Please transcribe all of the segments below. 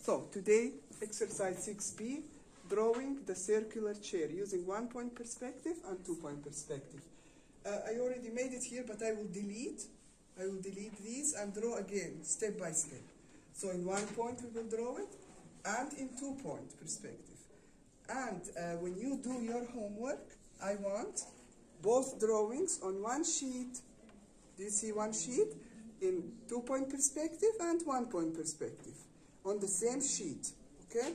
So today, exercise 6b, drawing the circular chair using 1-point perspective and 2-point perspective. I already made it here, but I will delete these and draw again, step by step. So in 1 point we will draw it, and in 2-point perspective. And when you do your homework, I want both drawings on one sheet. Do you see one sheet? In 2-point perspective and 1-point perspective. On the same sheet, okay?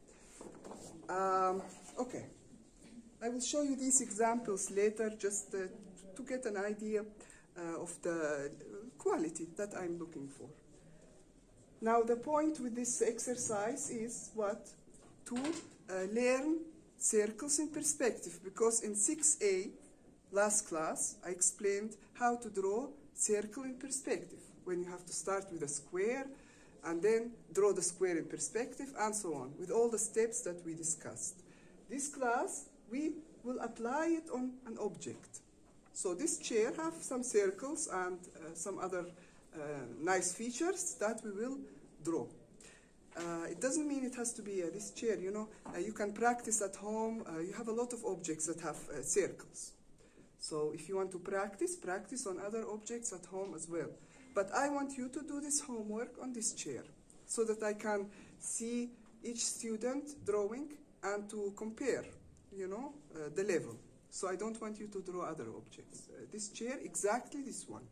Okay. I will show you these examples later just to get an idea of the quality that I'm looking for. Now the point with this exercise is what? To learn circles in perspective, because in 6a, last class, I explained how to draw circle in perspective, when you have to start with a square and then draw the square in perspective and so on, with all the steps that we discussed. This class, we will apply it on an object. So this chair has some circles and some other nice features that we will draw. It doesn't mean it has to be this chair, you know. You can practice at home. You have a lot of objects that have circles. So if you want to practice on other objects at home as well. But I want you to do this homework on this chair so that I can see each student drawing and to compare, you know, the level. So I don't want you to draw other objects. This chair, exactly this one.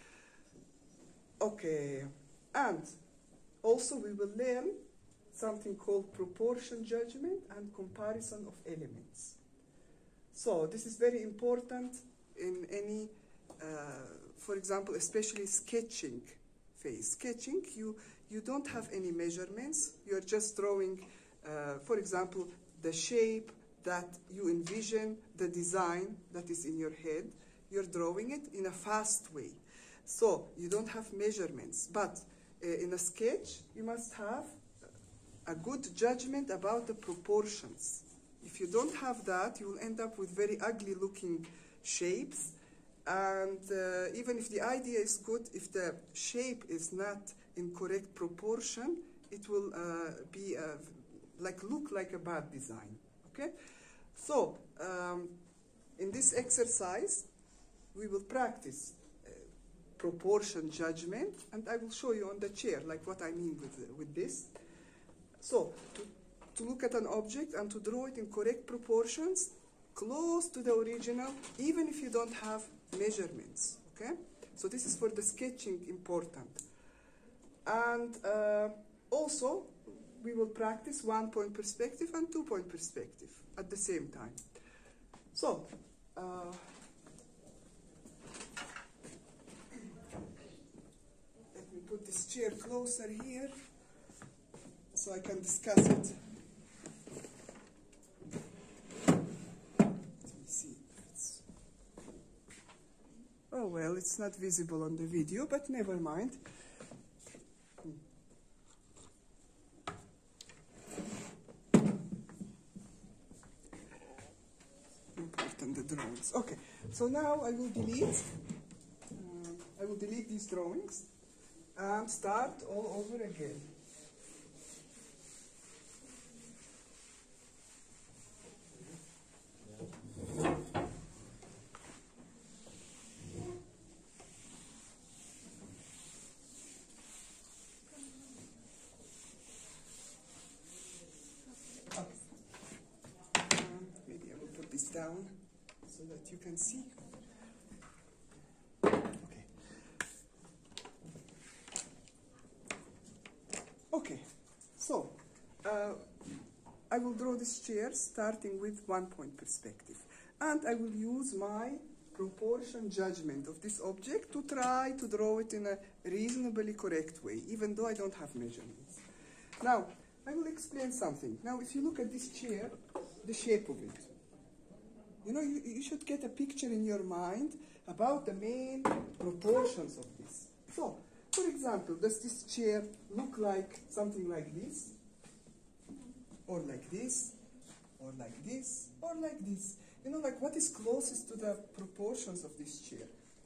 Okay, and also we will learn something called proportion judgment and comparison of elements. So this is very important in any, for example, especially sketching phase. Sketching, you don't have any measurements. You're just drawing, for example, the shape that you envision, the design that is in your head. You're drawing it in a fast way. So you don't have measurements. But in a sketch, you must have a good judgment about the proportions. If you don't have that, you will end up with very ugly looking shapes. And even if the idea is good, if the shape is not in correct proportion, it will look like a bad design. Okay? So in this exercise, we will practice proportion judgment, and I will show you on the chair like what I mean with this. So to look at an object and to draw it in correct proportions, close to the original, even if you don't have measurements, okay? So this is for the sketching important. And also, we will practice 1-point perspective and 2-point perspective at the same time. So, let me put this chair closer here so I can discuss it. Oh, well, it's not visible on the video, but never mind. Important, the drawings. Okay, so now I will delete these drawings and start all over again. Down so that you can see. Okay. Okay. So I will draw this chair starting with 1-point perspective, and I will use my proportion judgment of this object to try to draw it in a reasonably correct way, even though I don't have measurements. Now I will explain something. Now if you look at this chair, the shape of it. You know, you should get a picture in your mind about the main proportions of this. So, for example, does this chair look like something like this? Or like this? Or like this? Or like this? You know, like what is closest to the proportions of this chair?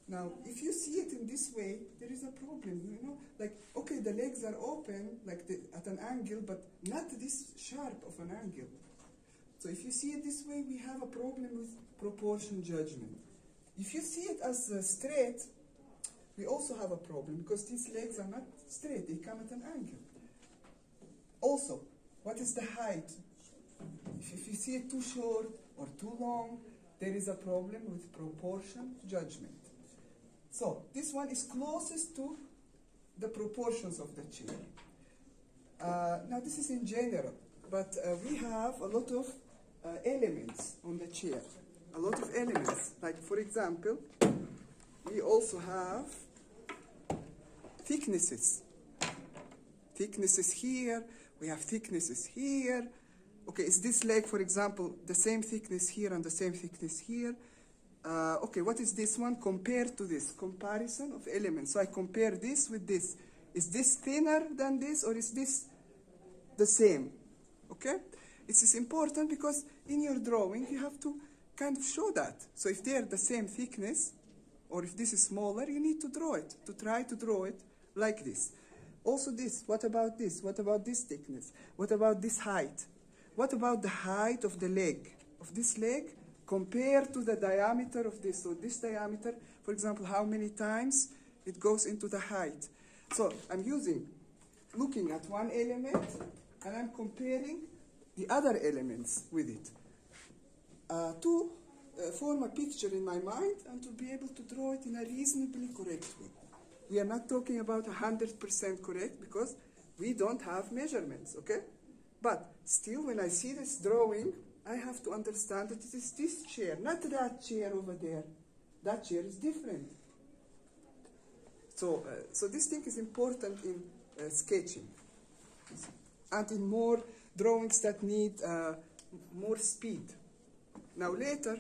Now, if you see it in this way, there is a problem, you know? Like, okay, the legs are open, like at an angle, but not this sharp of an angle. So if you see it this way, we have a problem with proportion judgment. If you see it as straight, we also have a problem because these legs are not straight, they come at an angle. Also, what is the height? If you see it too short or too long, there is a problem with proportion judgment. So this one is closest to the proportions of the chair. Now this is in general, but we have a lot of elements on the chair. A lot of elements. Like for example, we also have thicknesses. Thicknesses here, we have thicknesses here. Okay, is this leg, for example, the same thickness here and the same thickness here? Okay, what is this one compared to this? Comparison of elements. So I compare this with this. Is this thinner than this or is this the same? Okay? This is important because in your drawing you have to kind of show that. So if they're the same thickness or if this is smaller, you need to draw it, to try to draw it like this. Also this, what about this? What about this thickness? What about this height? What about the height of the leg, of this leg, compared to the diameter of this? So this diameter, for example, how many times it goes into the height. So I'm looking at one element, and I'm comparing the other elements with it to form a picture in my mind and to be able to draw it in a reasonably correct way. We are not talking about 100% correct because we don't have measurements, okay? But still, when I see this drawing, I have to understand that it is this chair, not that chair over there. That chair is different. So this thing is important in sketching. And in more drawings that need more speed. Now later,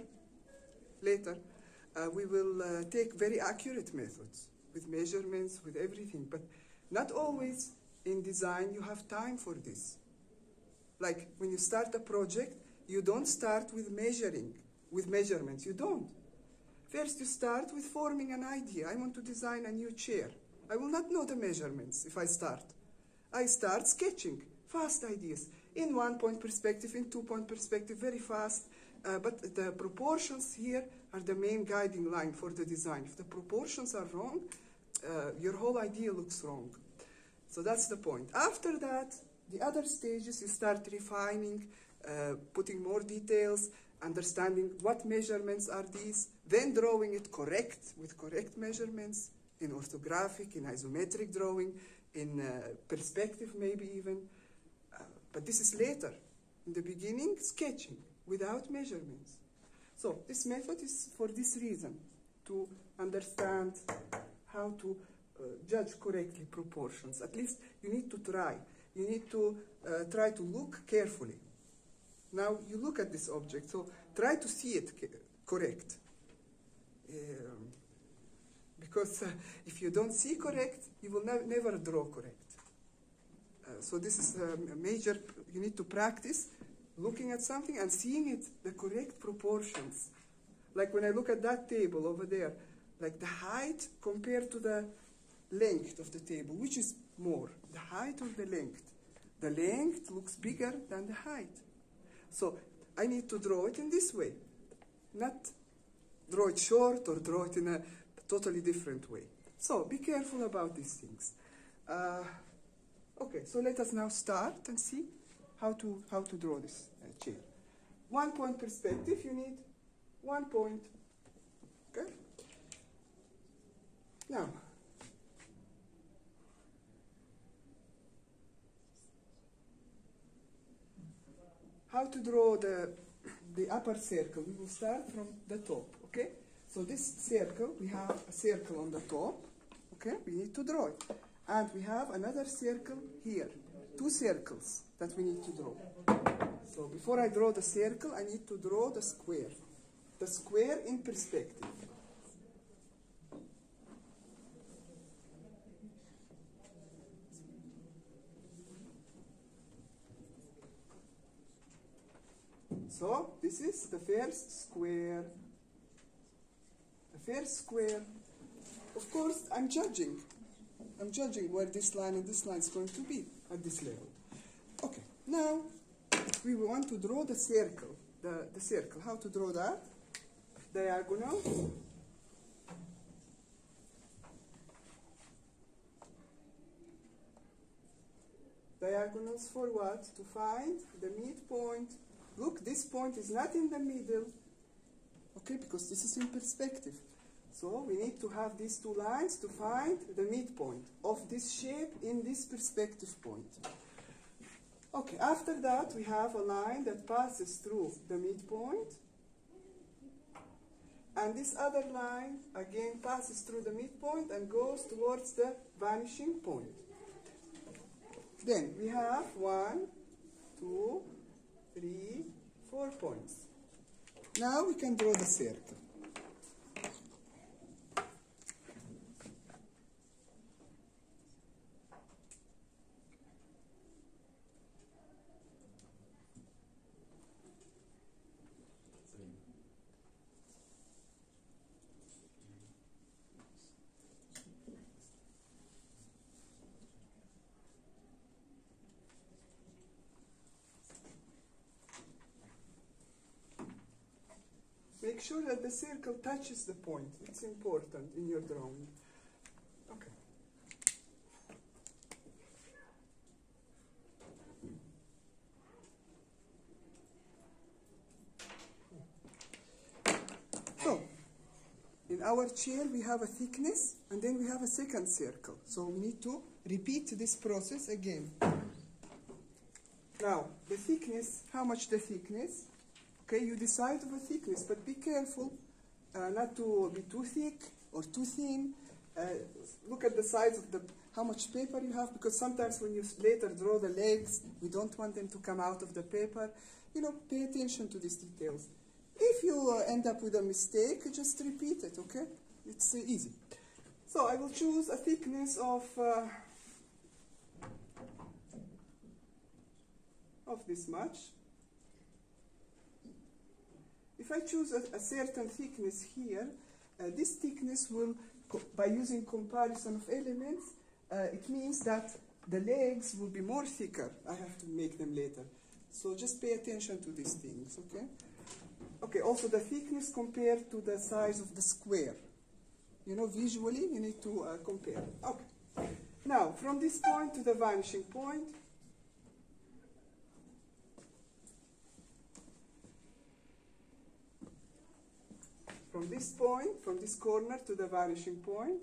we will take very accurate methods with measurements, with everything. But not always in design you have time for this. Like when you start a project, you don't start with measurements, you don't. First you start with forming an idea. I want to design a new chair. I will not know the measurements if I start. I start sketching, fast ideas, in 1-point perspective, in 2-point perspective, very fast. But the proportions here are the main guiding line for the design. If the proportions are wrong, your whole idea looks wrong. So that's the point. After that, the other stages, you start refining, putting more details, understanding what measurements are these, then drawing it correct, with correct measurements, in orthographic, in isometric drawing, in perspective maybe even. But this is later. In the beginning, sketching, without measurements. So this method is for this reason, to understand how to judge correctly proportions. At least you need to try. You need to try to look carefully. Now you look at this object, so try to see it correct. Because if you don't see correct, you will never draw correct. So this is a major, you need to practice looking at something and seeing it, the correct proportions. Like when I look at that table over there, like the height compared to the length of the table, which is more, the height or the length? The length looks bigger than the height. So I need to draw it in this way, not draw it short or draw it in a totally different way. So be careful about these things. Okay, so let us now start and see how to draw this chair. 1-point perspective, you need 1 point. Okay? Now, how to draw the upper circle? We will start from the top, okay? So this circle, we have a circle on the top, okay? We need to draw it. And we have another circle here, 2 circles that we need to draw. So before I draw the circle, I need to draw the square in perspective. So this is the first square. The first square of course, I'm judging. I'm judging where this line and this line is going to be at this level. Okay, now we want to draw the circle. The circle, how to draw that? Diagonal. Diagonals for what? To find the midpoint. Look, this point is not in the middle, okay, because this is in perspective. So we need to have these two lines to find the midpoint of this shape in this perspective point. Okay, after that we have a line that passes through the midpoint, and this other line again passes through the midpoint and goes towards the vanishing point. Then we have 1, 2, 3, 4 points. Now we can draw the circle. Make sure that the circle touches the point. It's important in your drawing. Okay. So, in our chair we have a thickness and then we have a second circle. So we need to repeat this process again. Now, the thickness, how much the thickness? Okay, you decide of a thickness, but be careful not to be too thick or too thin. Look at the size of how much paper you have, because sometimes when you later draw the legs, we don't want them to come out of the paper. You know, pay attention to these details. If you end up with a mistake, just repeat it, okay? It's easy. So I will choose a thickness of this much. If I choose a certain thickness here, this thickness will, by using comparison of elements, it means that the legs will be more thicker. I have to make them later. So just pay attention to these things, okay? Okay, also the thickness compared to the size of the square. You know, visually you need to compare. Okay. Now, from this point to the vanishing point, from this point, from this corner to the vanishing point,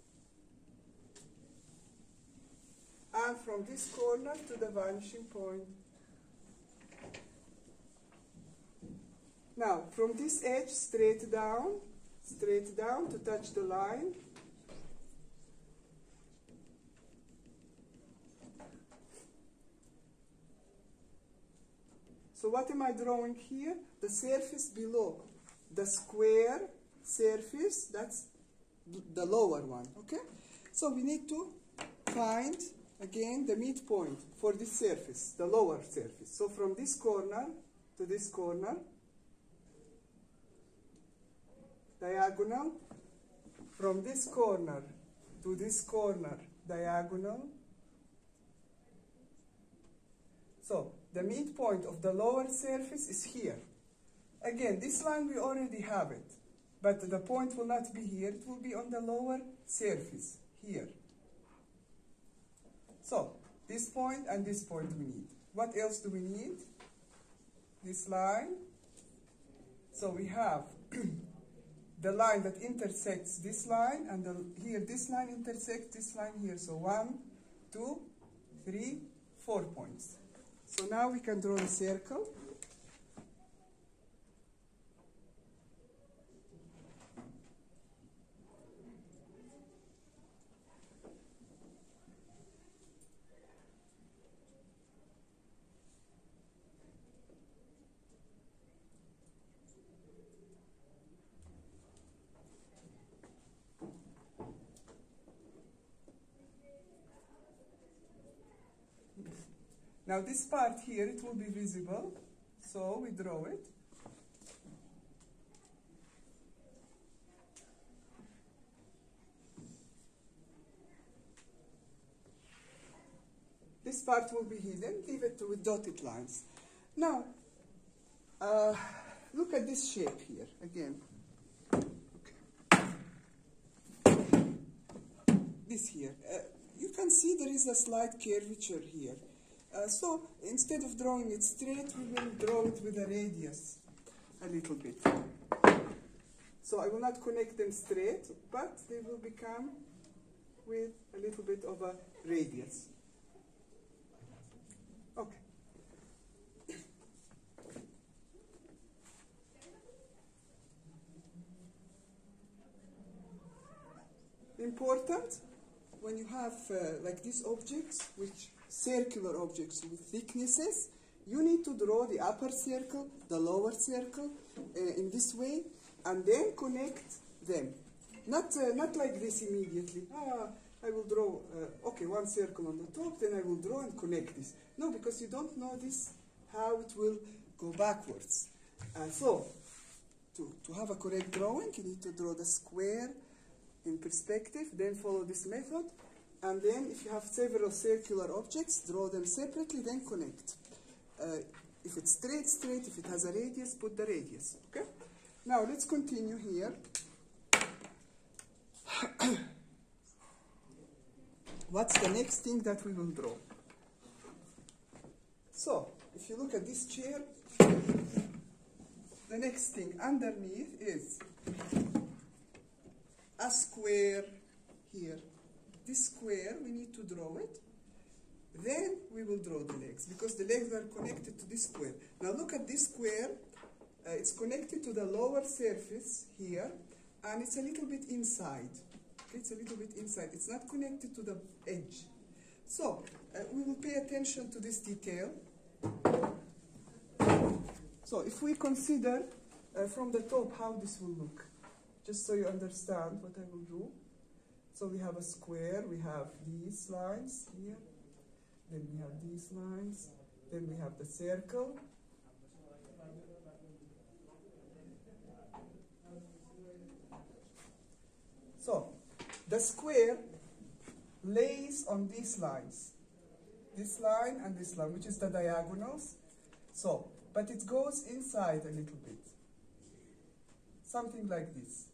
and from this corner to the vanishing point. Now, from this edge straight down to touch the line. So what am I drawing here? The surface below. The square surface, that's the lower one, okay? So we need to find, again, the midpoint for this surface, the lower surface. So from this corner to this corner, diagonal. From this corner to this corner, diagonal. So the midpoint of the lower surface is here. Again, this line we already have it, but the point will not be here. It will be on the lower surface, here. So, this point and this point we need. What else do we need? This line. So we have the line that intersects this line, and here this line intersects this line here. So 1, 2, 3, 4 points. So now we can draw the circle. Now this part here, it will be visible, so we draw it. this part will be hidden. Leave it with dotted lines. Now, look at this shape here again. Okay. This here. You can see there is a slight curvature here. So instead of drawing it straight, we will draw it with a radius a little bit. So I will not connect them straight, but they will become with a little bit of a radius. Okay. Important, when you have like these objects, which circular objects with thicknesses, you need to draw the upper circle, the lower circle in this way, and then connect them. Not like this immediately. I will draw, okay, one circle on the top, then I will draw and connect this. No, because you don't know this, how it will go backwards. So, to have a correct drawing, you need to draw the square in perspective, then follow this method, and then if you have several circular objects, draw them separately, then connect. If it's straight, straight. If it has a radius, put the radius. Okay? Now let's continue here. What's the next thing that we will draw? So, if you look at this chair, the next thing underneath is a square here. This square, we need to draw it. Then we will draw the legs, because the legs are connected to this square. Now look at this square. It's connected to the lower surface here, and it's a little bit inside. It's a little bit inside. It's not connected to the edge. So we will pay attention to this detail. So if we consider from the top how this will look, just so you understand what I will do. So we have a square, we have these lines here, then we have these lines, then we have the circle. So the square lays on these lines, this line and this line, which is the diagonals. So, but it goes inside a little bit, something like this.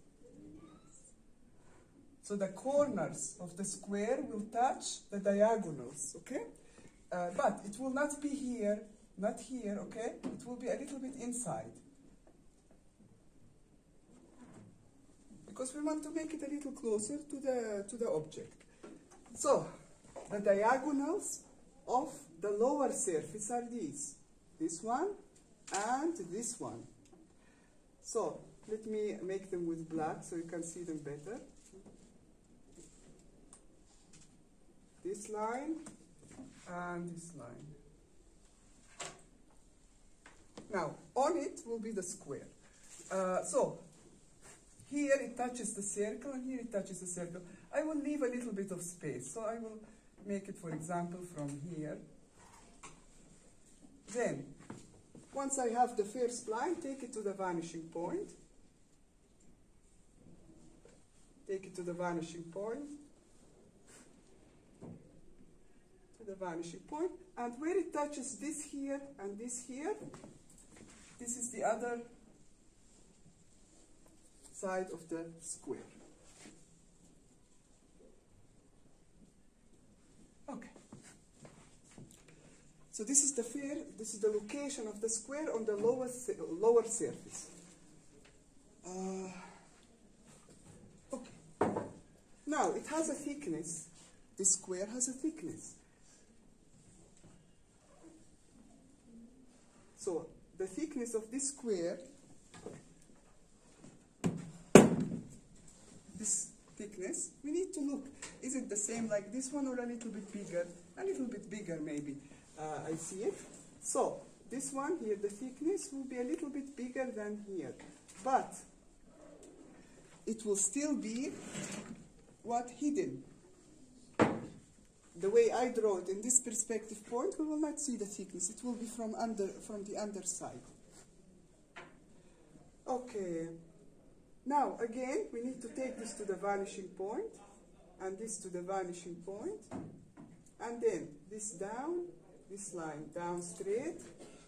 So the corners of the square will touch the diagonals, okay? But it will not be here, not here, okay? It will be a little bit inside. Because we want to make it a little closer to the object. So, the diagonals of the lower surface are these. This one and this one. So, let me make them with black so you can see them better. This line and this line. Now, on it will be the square. So, here it touches the circle and here it touches the circle. I will leave a little bit of space. So I will make it, for example, from here. Then, once I have the first line, take it to the vanishing point. Take it to the vanishing point. To the vanishing point. And where it touches this here and this here, this is the other side of the square. Okay. So this is the location of the square on the lower surface. Okay. Now it has a thickness. This square has a thickness. So the thickness of this square, this thickness, we need to look, is it the same like this one or a little bit bigger? A little bit bigger maybe, I see it. So this one here, the thickness will be a little bit bigger than here, but it will still be what, hidden. The way I draw it in this perspective point, we will not see the thickness. It will be from the underside. Okay. Now, again, we need to take this to the vanishing point, and this to the vanishing point. and then this down, this line down straight,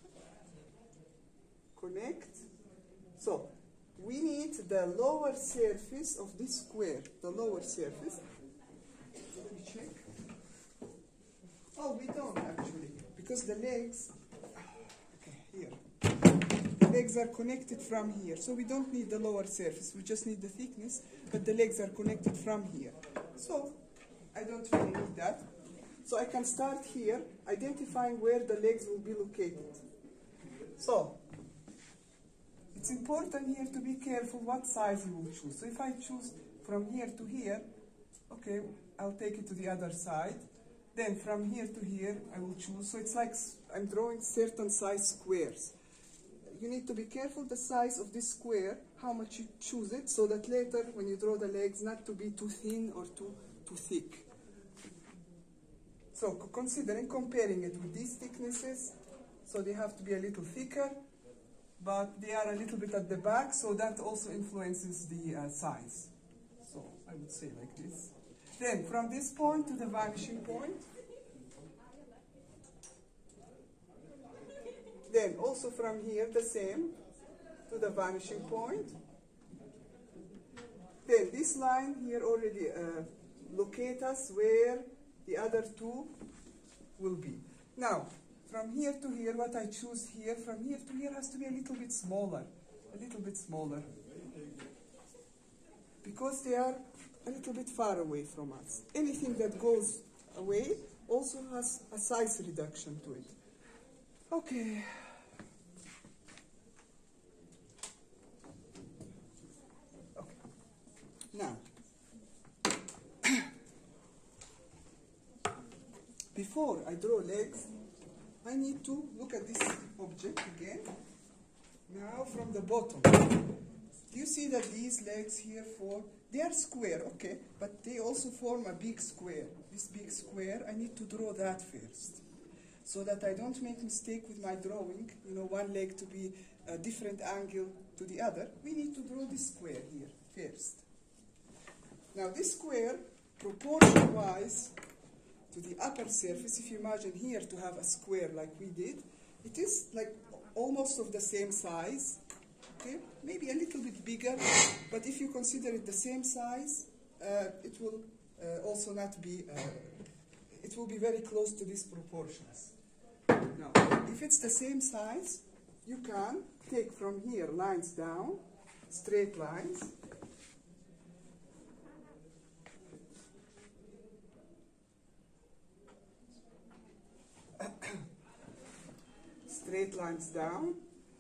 connect. So we need the lower surface of this square, the lower surface. Let me check. Oh, we don't actually, because the legs, okay, here. The legs are connected from here, so we don't need the lower surface, we just need the thickness, but the legs are connected from here. So I don't really need that. So I can start here, identifying where the legs will be located. So it's important here to be careful what size you will choose. So if I choose from here to here, okay, I'll take it to the other side. Then from here to here, I will choose. So it's like I'm drawing certain size squares. You need to be careful the size of this square, how much you choose it, so that later when you draw the legs, not to be too thin or too thick. So considering comparing it with these thicknesses, so they have to be a little thicker, but they are a little bit at the back, so that also influences the size. So I would say like this. Then from this point to the vanishing point. Then also from here the same to the vanishing point. Then this line here already locate us where the other two will be. Now, from here to here, what I choose here, from here to here has to be a little bit smaller. Because they are a little bit far away from us. Anything that goes away also has a size reduction to it. Okay. Now, before I draw legs, I need to look at this object again. Now from the bottom. Do you see that these legs here they are square, okay, but they also form a big square. This big square, I need to draw that first, so that I don't make mistake with my drawing, one leg to be a different angle to the other. We need to draw this square here first. Now this square, proportion-wise to the upper surface, if you imagine here to have a square like we did, it is like almost of the same size, okay? Maybe a little bit bigger, but if you consider it the same size, it will also not be, it will be very close to these proportions. Now, if it's the same size, you can take from here lines down, straight lines, straight lines down.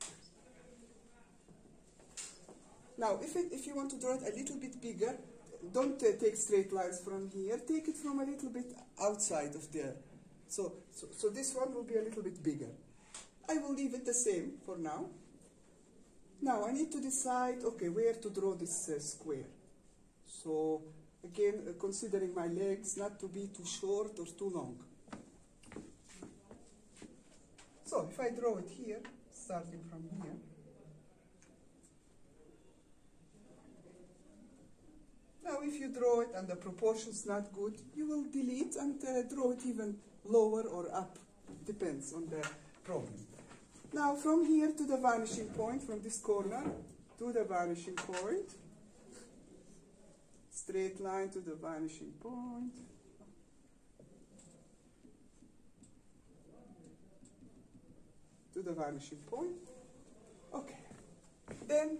Now, if you want to draw it a little bit bigger, don't take straight lines from here. Take it from a little bit outside of there. So this one will be a little bit bigger. I will leave it the same for now. Now, I need to decide, okay, where to draw this square. So, again, considering my legs not to be too short or too long. So, if I draw it here, starting from here, now if you draw it and the proportion's not good, you will delete and draw it even lower or up. Depends on the problem. Now, from here to the vanishing point, from this corner to the vanishing point, straight line to the vanishing point. To the vanishing point. Okay. Then,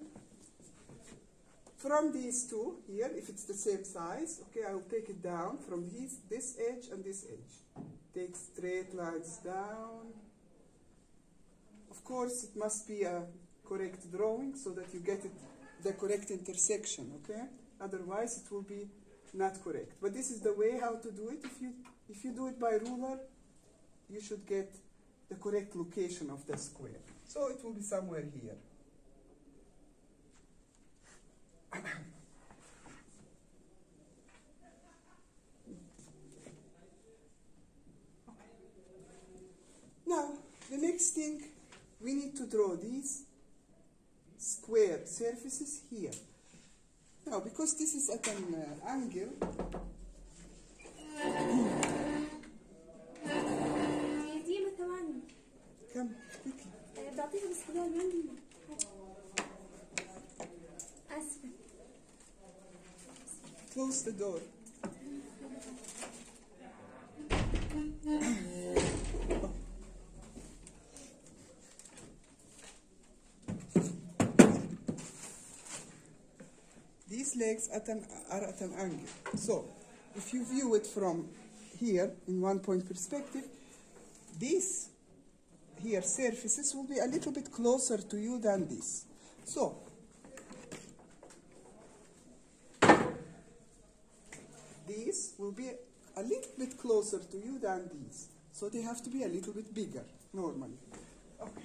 from these two here, if it's the same size, okay, I will take it down from this edge and this edge. Take straight lines down. Of course, it must be a correct drawing so that you get it the correct intersection, okay? Otherwise, it will be not correct. But this is the way how to do it. If you do it by ruler, you should get the correct location of the square. So it will be somewhere here. Now, the next thing, we need to draw these square surfaces here. Now, because this is at an angle, come quickly. بعطيها بس خدوها من عندي. آسفة. Close the door. These legs are at an angle. So, if you view it from here in one point perspective, these here surfaces will be a little bit closer to you than this. So, these will be a little bit closer to you than these. So they have to be a little bit bigger, normally. Okay.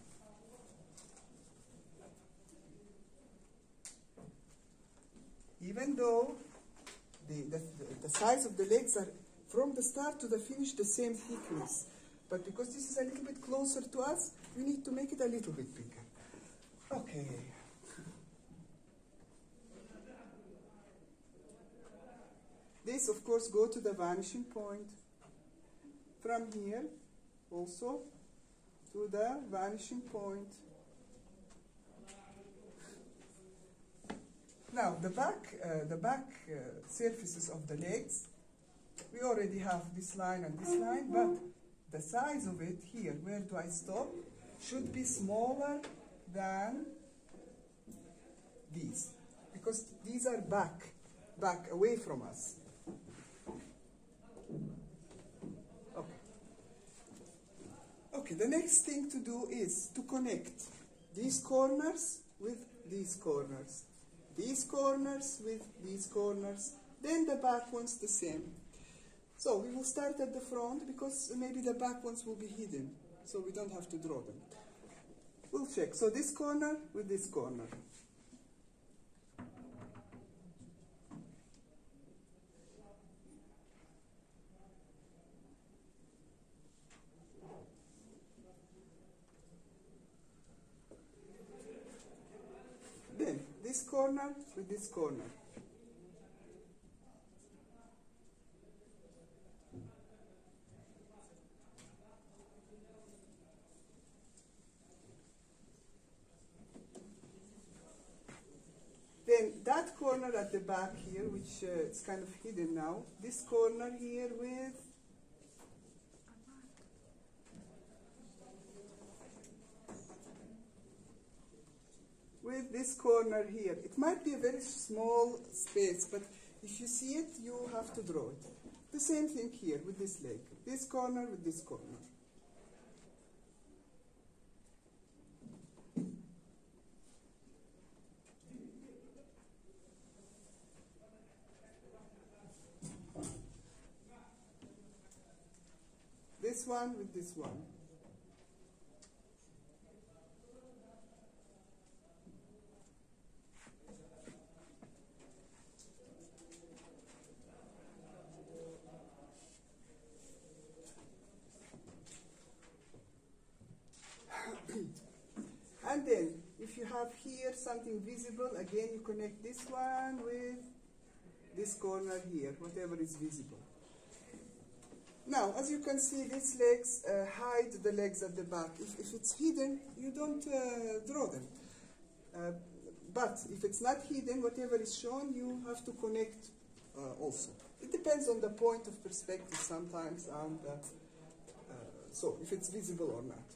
Even though the size of the legs are from the start to the finish the same thickness, but because this is a little bit closer to us, we need to make it a little bit bigger. Okay. This, of course, go to the vanishing point. From here, also, to the vanishing point. Now, the back surfaces of the legs, we already have this line and this line, but the size of it here, where do I stop, should be smaller than these, because these are back away from us. Okay, the next thing to do is to connect these corners with these corners, these corners with these corners, then the back ones the same. So we will start at the front because maybe the back ones will be hidden, so we don't have to draw them. We'll check. So this corner with this corner. Then this corner with this corner. Then that corner at the back here, which is kind of hidden now, this corner here with this corner here. It might be a very small space, but if you see it, you have to draw it. The same thing here with this leg. This corner with this corner. This one with this one. And then, if you have here something visible, again you connect this one with this corner here, whatever is visible. Now, as you can see, these legs hide the legs at the back. If it's hidden, you don't draw them. But if it's not hidden, whatever is shown, you have to connect also. It depends on the point of perspective sometimes, and so if it's visible or not.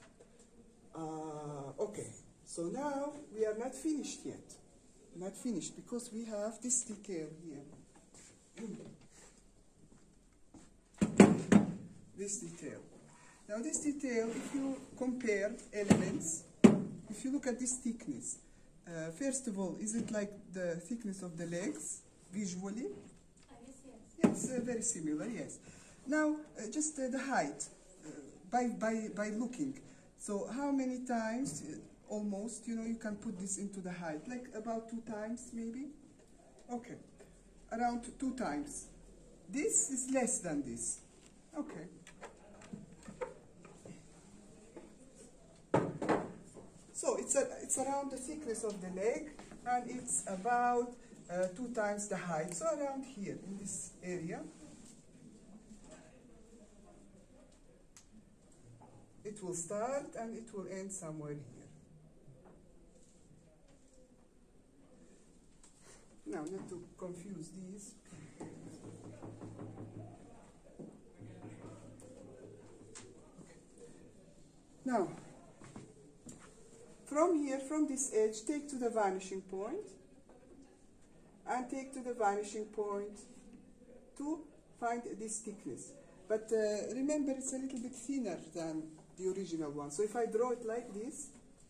Okay, so now we are not finished yet. Not finished because we have this detail here. This detail. Now this detail, if you compare elements, if you look at this thickness, first of all, is it like the thickness of the legs visually? Yes, very similar, yes. Now, just the height, by looking. So how many times, almost, you can put this into the height? Like about 2 times, maybe? Okay, around 2 times. This is less than this. Okay. So it's around the thickness of the leg, and it's about 2 times the height. So around here, in this area. it will start and it will end somewhere here. Now, not to confuse these. Now, from here, from this edge, take to the vanishing point, and take to the vanishing point to find this thickness. But remember, it's a little bit thinner than the original one. So if I draw it like this,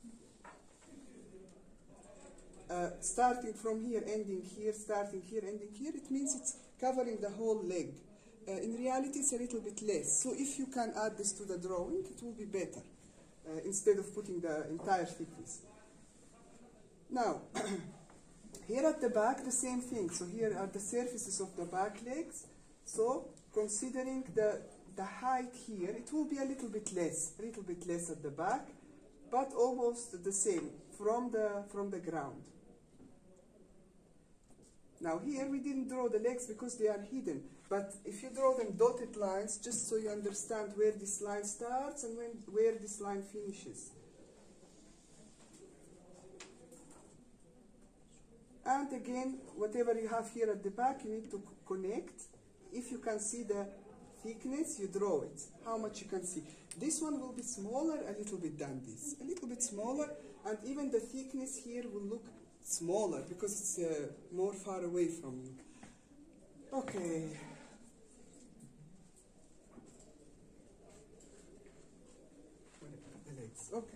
starting from here, ending here, starting here, ending here, it means it's covering the whole leg. In reality, it's a little bit less. So if you can add this to the drawing, it will be better, instead of putting the entire thickness. Now, here at the back, the same thing. So here are the surfaces of the back legs. So considering the height here, it will be a little bit less at the back, but almost the same from the ground. Now here we didn't draw the legs because they are hidden, but if you draw them dotted lines, just so you understand where this line starts and where this line finishes. And again, whatever you have here at the back, you need to connect. If you can see the thickness, you draw it, how much you can see. This one will be smaller a little bit than this, a little bit smaller, and even the thickness here will look smaller because it's more far away from you. Okay. The legs. Okay.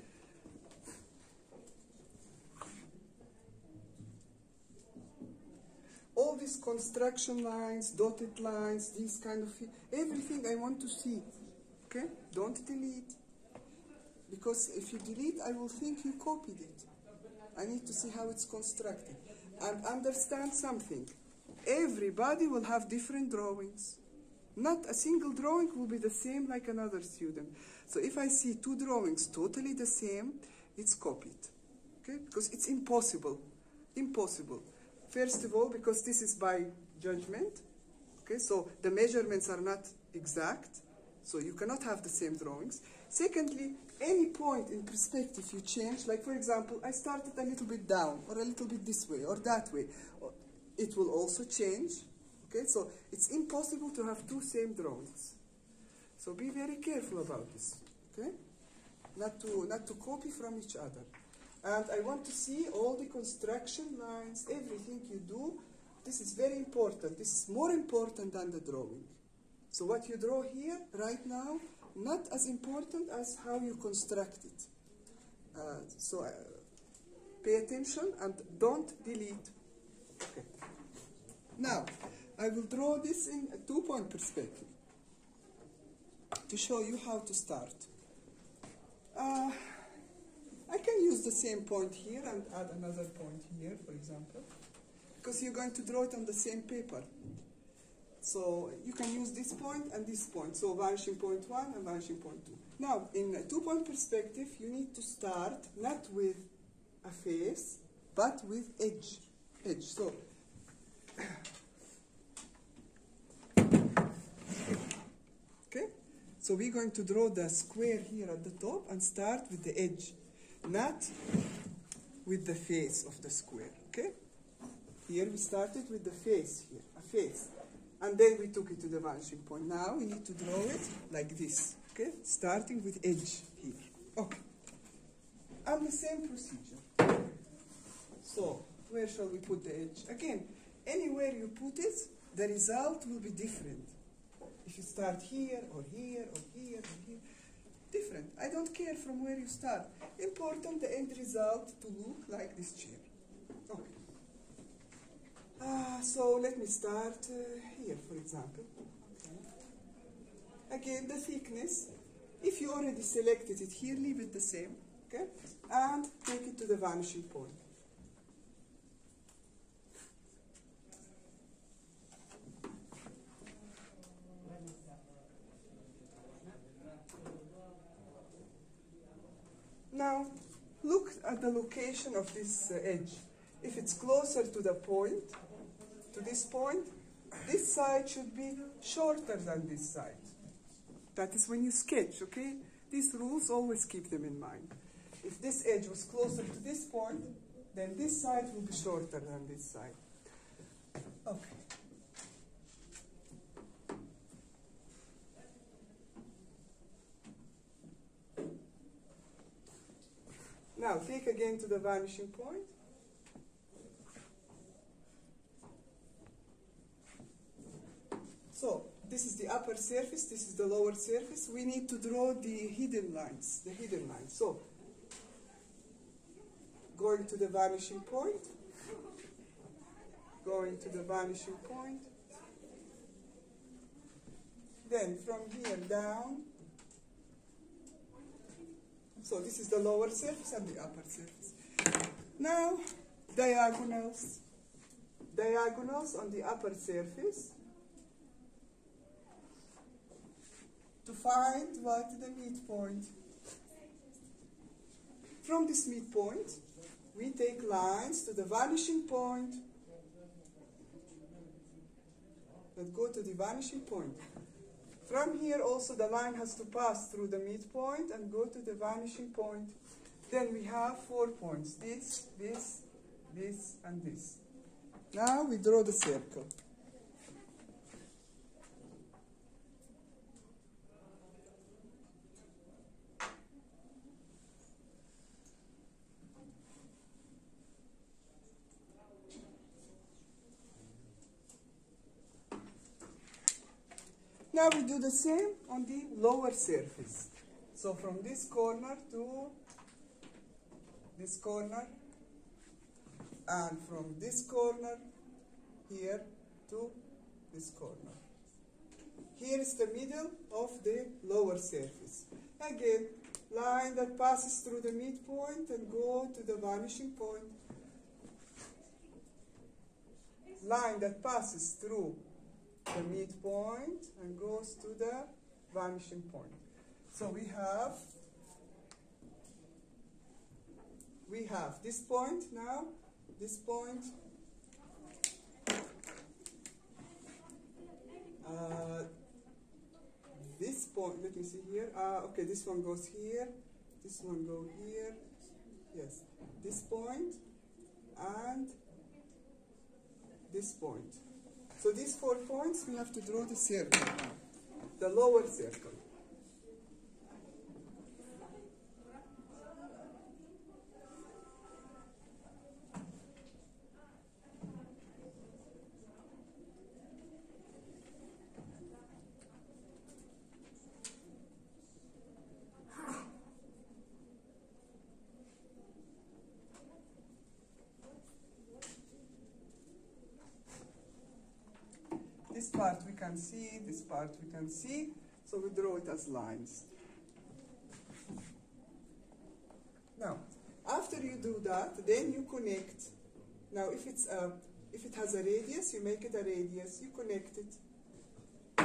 All these construction lines, dotted lines, these kind of everything I want to see. Okay? Don't delete. Because if you delete, I will think you copied it. I need to see how it's constructed. And understand something. Everybody will have different drawings. Not a single drawing will be the same like another student. So if I see two drawings totally the same, it's copied. Okay? Because it's impossible. Impossible. First of all, because this is by judgment. Okay? So the measurements are not exact. So you cannot have the same drawings. Secondly, any point in perspective you change, like for example, I started a little bit down, or a little bit this way, or that way. It will also change. Okay, so it's impossible to have two same drawings. So be very careful about this. Okay, not to copy from each other. And I want to see all the construction lines, everything you do. This is very important. This is more important than the drawing. So what you draw here right now, not as important as how you construct it. So pay attention and don't delete. Okay. Now, I will draw this in a two-point perspective to show you how to start. I can use the same point here and add another point here, for example, because you're going to draw it on the same paper. So you can use this point and this point. So vanishing point 1 and vanishing point 2. Now, in a two-point perspective, you need to start not with a face, but with edge. Edge. So, okay. So we're going to draw the square here at the top and start with the edge, not with the face of the square. Okay. Here we started with the face here, a face. And then we took it to the vanishing point. Now we need to draw it like this, okay? Starting with edge here. Okay. And the same procedure. So, where shall we put the edge? Again, anywhere you put it, the result will be different. If you start here, or here, or here, or here, different. I don't care from where you start. Important, the end result to look like this chair. Okay. So let me start here, for example. Okay. Again, the thickness. If you already selected it here, leave it the same. Okay? And take it to the vanishing point. Now, look at the location of this edge. If it's closer to the point, to this point, this side should be shorter than this side. That is when you sketch, okay? These rules, always keep them in mind. If this edge was closer to this point, then this side will be shorter than this side. Okay. Now take again to the vanishing point. So this is the upper surface, this is the lower surface. We need to draw the hidden lines, So going to the vanishing point, then from here down. So this is the lower surface and the upper surface. Now diagonals on the upper surface to find what the midpoint. From this midpoint, we take lines to the vanishing point that go to the vanishing point. From here also the line has to pass through the midpoint and go to the vanishing point. Then we have 4 points, this, and this. Now we draw the circle. Now we do the same on the lower surface. So from this corner to this corner, and from this corner here to this corner. Here is the middle of the lower surface. Again, line that passes through the midpoint and go to the vanishing point. Line that passes through the midpoint and goes to the vanishing point. So we have this point now, this point, this point, let me see here, okay, this one goes here, this one goes here, yes, this point, and this point. So these 4 points, we have to draw the circle, the lower circle. This part we can see, this part we can see, so we draw it as lines. Now, after you do that, then you connect. Now, if it has a radius, you make it a radius, you connect it.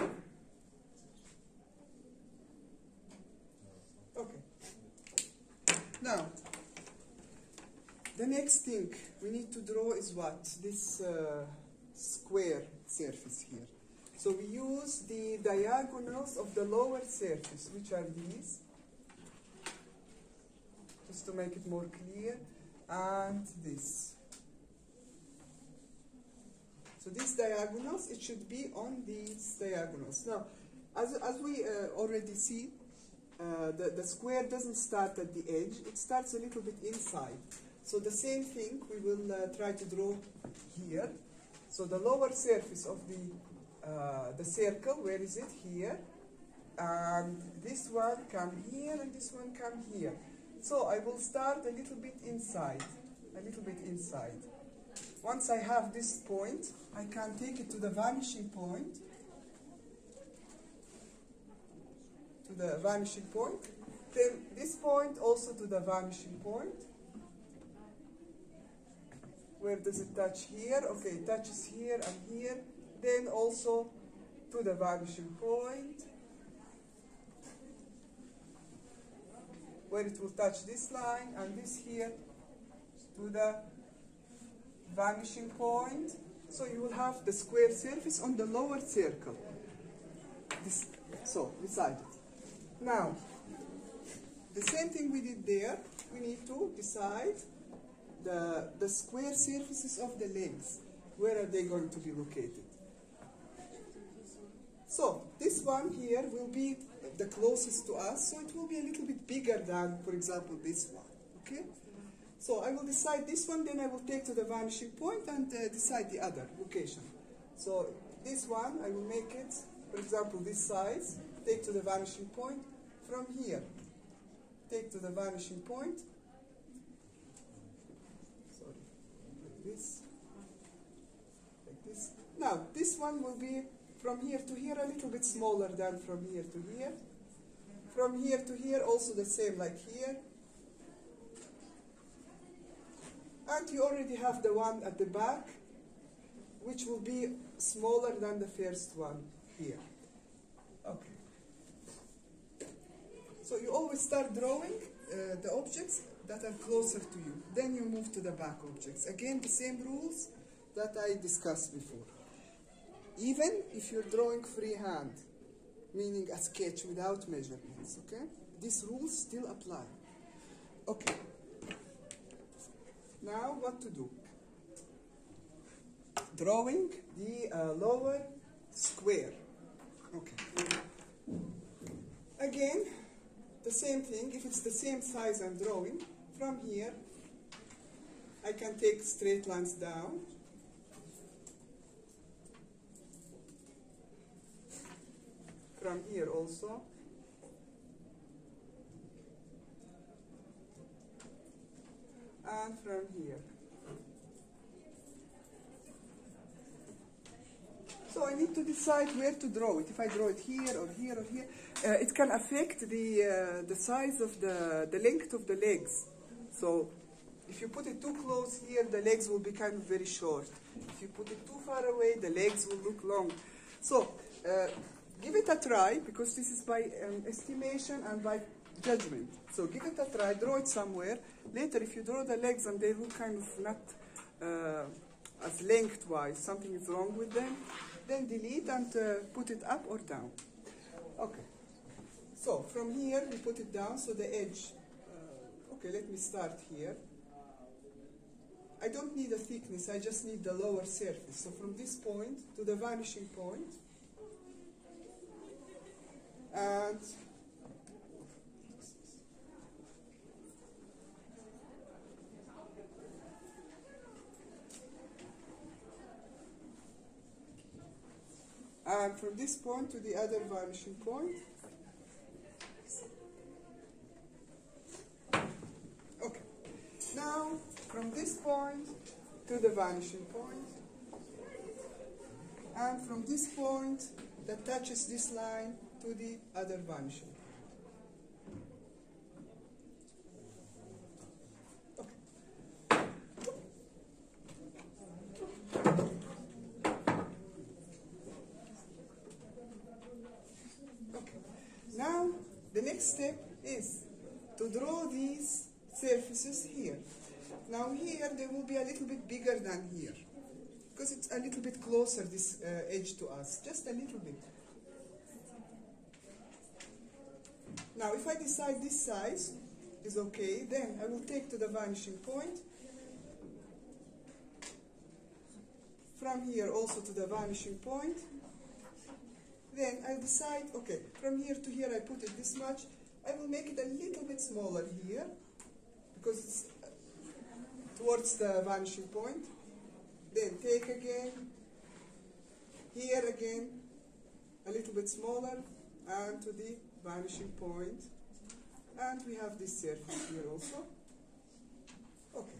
Okay. Now, the next thing we need to draw is what? This square surface here. So we use the diagonals of the lower surface, which are these, just to make it more clear, and this. So these diagonals, it should be on these diagonals. Now, as we already see, the square doesn't start at the edge, it starts a little bit inside. So the same thing we will try to draw here. So the lower surface of the circle, where is it? Here. And this one come here and this one come here. So I will start a little bit inside, Once I have this point, I can take it to the vanishing point. Then this point also to the vanishing point. Where does it touch? Here? Okay, it touches here and here. Then also to the vanishing point, where it will touch this line, and this here to the vanishing point. So you will have the square surface on the lower circle. So beside it. Now, the same thing we did there. We need to decide the square surfaces of the legs. Where are they going to be located? So this one here will be the closest to us, so it will be a little bit bigger than, for example, this one. Okay? So I will decide this one, then I will take to the vanishing point and decide the other location. So this one, I will make it, for example, this size, take to the vanishing point. From here, take to the vanishing point. Sorry, like this. Like this. Now, this one will be from here to here a little bit smaller than from here to here. From here to here, also the same like here. And you already have the one at the back, which will be smaller than the first one here. Okay. So you always start drawing the objects that are closer to you. Then you move to the back objects. Again, the same rules that I discussed before. Even if you're drawing freehand, meaning a sketch without measurements, okay? These rules still apply. Okay. Now what to do? Drawing the lower square. Okay. Again, the same thing. If it's the same size I'm drawing, from here, I can take straight lines down. From here also. And from here. So I need to decide where to draw it. If I draw it here or here or here, it can affect the size of the length of the legs. So if you put it too close here, the legs will become very short. If you put it too far away, the legs will look long. So give it a try, because this is by estimation and by judgment. So give it a try, draw it somewhere. Later, if you draw the legs and they look kind of not as lengthwise, something is wrong with them, then delete and put it up or down. Okay. So from here, we put it down, so the edge. Okay, let me start here. I don't need a thickness, I just need the lower surface. So from this point to the vanishing point, and from this point to the other vanishing point. Okay. Now, from this point to the vanishing point, and from this point that touches this line to the other vanishing. Now, the next step is to draw these surfaces here. Now here, they will be a little bit bigger than here, because it's a little bit closer, this edge to us, just a little bit. Now, if I decide this size is okay, then I will take to the vanishing point. From here also to the vanishing point. Then I'll decide, okay, from here to here I put it this much. I will make it a little bit smaller here, because it's towards the vanishing point. Then take again, here again, a little bit smaller, and to the vanishing point. And we have this surface here also. Okay.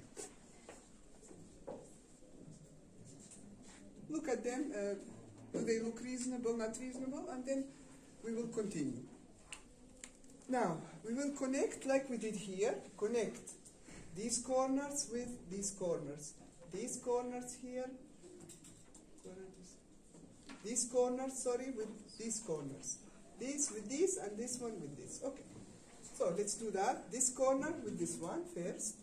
Look at them. Do they look reasonable, not reasonable? And then we will continue. Now, we will connect like we did here. Connect these corners with these corners. These corners here. These corners, sorry, with these corners. These with these and this one with this. Okay. So let's do that. This corner with this one first.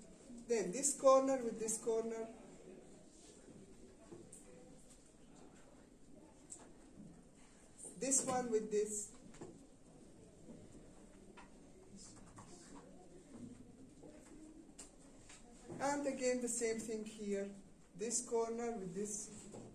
Then this corner with this corner. this one with this. And again the same thing here, this corner with this.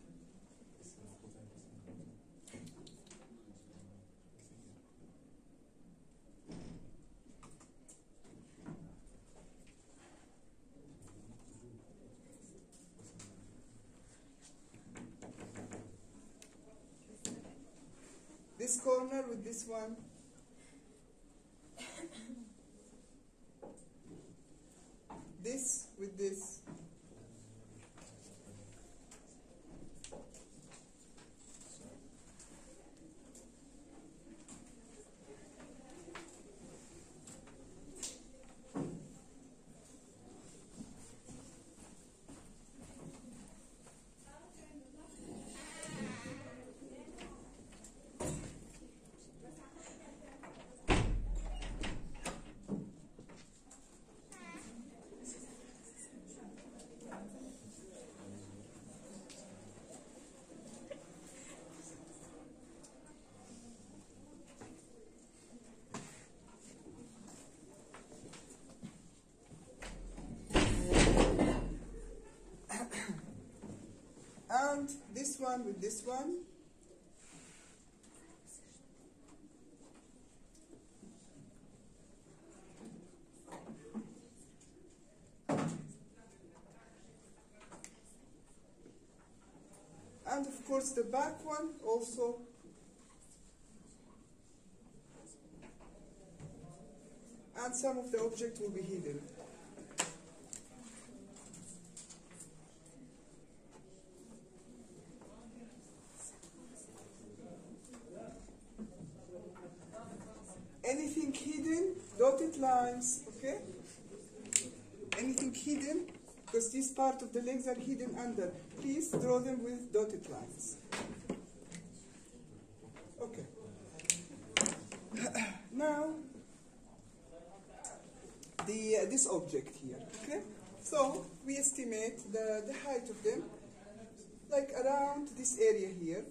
This corner with this one. This with this. And this one with this one. And of course the back one also. And some of the object will be hidden. Anything hidden, dotted lines, okay? Anything hidden, because this part of the legs are hidden under, please draw them with dotted lines. Okay. Now, this object here, okay? So, we estimate the height of them, like around this area here.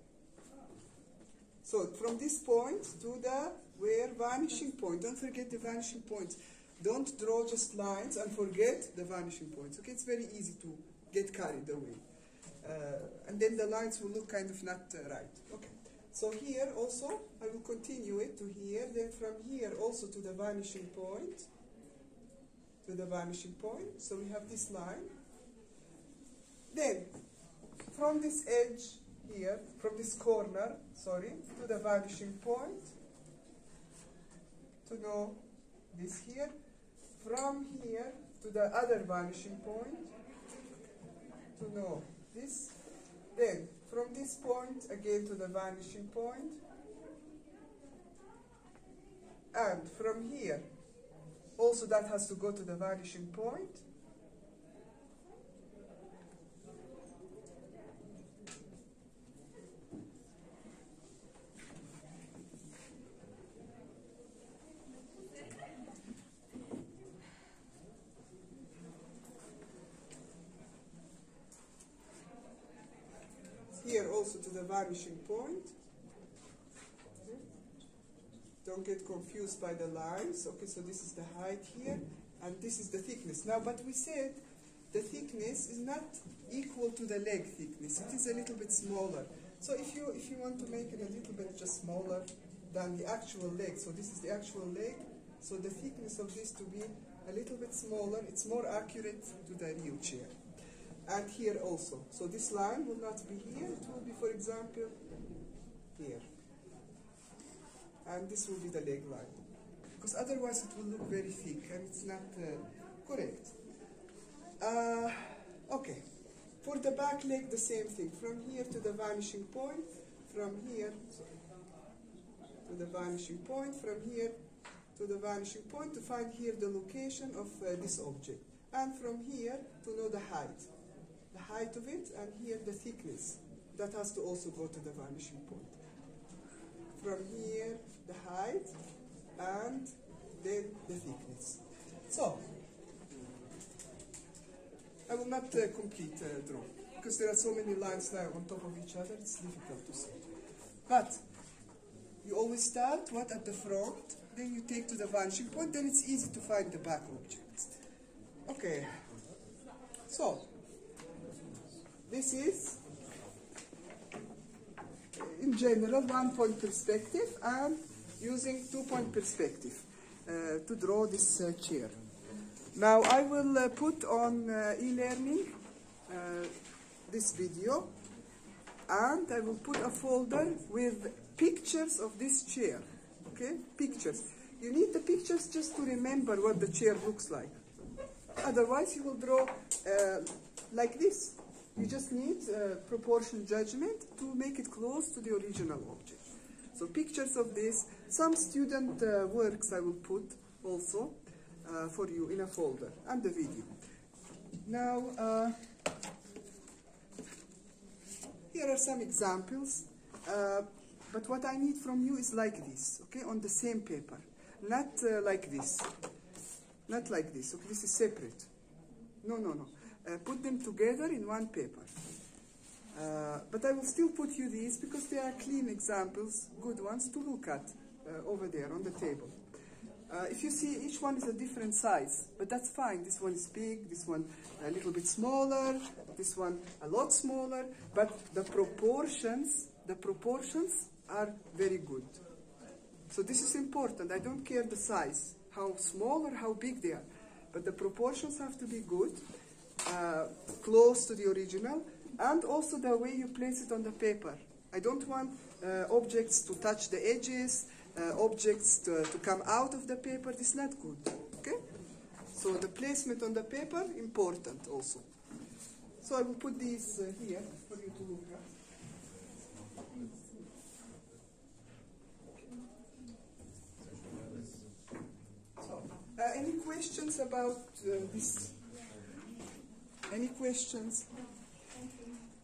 So, from this point to the vanishing point. Don't forget the vanishing points. Don't draw just lines and forget the vanishing points. Okay, it's very easy to get carried away. And then the lines will look kind of not right. Okay, so here also, I will continue it to here. Then from here also to the vanishing point. To the vanishing point. So we have this line. Then, from this edge here, from this corner, sorry, to the vanishing point. To know this here, from here to the other vanishing point, to know this, then from this point again to the vanishing point, and from here also that has to go to the vanishing point, here also to the vanishing point. Don't get confused by the lines. Okay, so this is the height here, and this is the thickness. Now, but we said the thickness is not equal to the leg thickness. It is a little bit smaller. So if you want to make it a little bit just smaller than the actual leg, so this is the actual leg, so the thickness of this to be a little bit smaller, it's more accurate to the real chair. And here also. So this line will not be here, it will be, for example, here. And this will be the leg line. Because otherwise it will look very thick and it's not correct. Okay. For the back leg, the same thing. From here to the vanishing point, from here to the vanishing point, from here to the vanishing point to find here the location of this object. And from here to know the height. The height of it, and here the thickness. That has to also go to the vanishing point. From here, the height, and then the thickness. So, I will not complete draw, because there are so many lines there on top of each other, it's difficult to see. But, You always start what at the front, then you take to the vanishing point, then it's easy to find the back objects. Okay, so this is in general 1-point perspective and using 2-point perspective to draw this chair. Now I will put on e-learning this video, and I will put a folder with pictures of this chair. Okay, pictures. You need the pictures just to remember what the chair looks like. Otherwise you will draw like this. You just need proportion judgment to make it close to the original object. So pictures of this, some student works I will put also for you in a folder, and the video. Now, here are some examples, but what I need from you is like this, okay, on the same paper, not like this, not like this, okay, this is separate. No, no, no. Put them together in one paper. But I will still put you these because they are clean examples, good ones to look at over there on the table. If you see, each one is a different size, but that's fine. This one is big, this one a little bit smaller, this one a lot smaller, but the proportions are very good. So this is important. I don't care the size, how small or how big they are, but the proportions have to be good, close to the original, and also the way you place it on the paper. I don't want objects to touch the edges, objects to come out of the paper. This is not good, okay? So the placement on the paper, important also. So I will put these here for you to look at. So, any questions about this? Any questions?